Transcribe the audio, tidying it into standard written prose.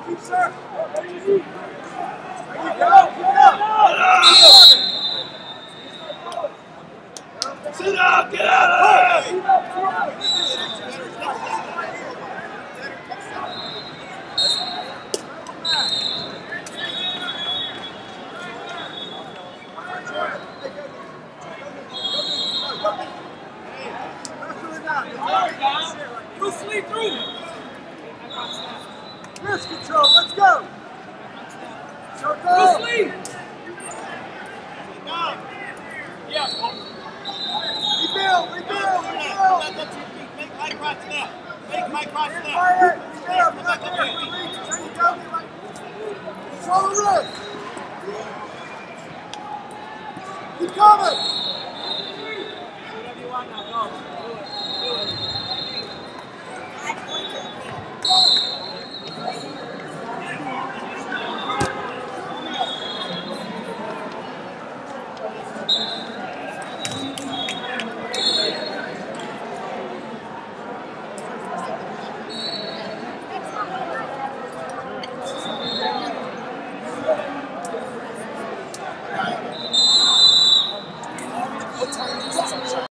Sit down, get out of there! Bruce Lee through! Wrist control, let's go! Circle! Bruce Lee! Yeah. Rebuild! Make my cross now. Make my cross now. Fire! Rebuild! You're not there! Reach! Turn you down! Control the wrist! Keep coming! Whatever you want now, go.